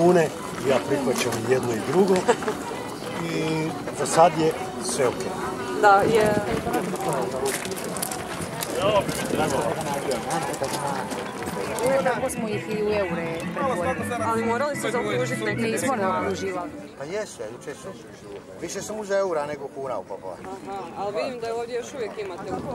kune, ja prihvaćam jedno i drugo i za sad je sve ok. Da, je... Kako smo ih i u eure pretvorili. Ali morali su zaokružiti neke... Nismo zaokruživali. Pa jesu, ja jučer sam zaokruživao. Više sam uzeo eura nego kuna u Papova. Aha, ali vidim da ovdje još uvijek imate u...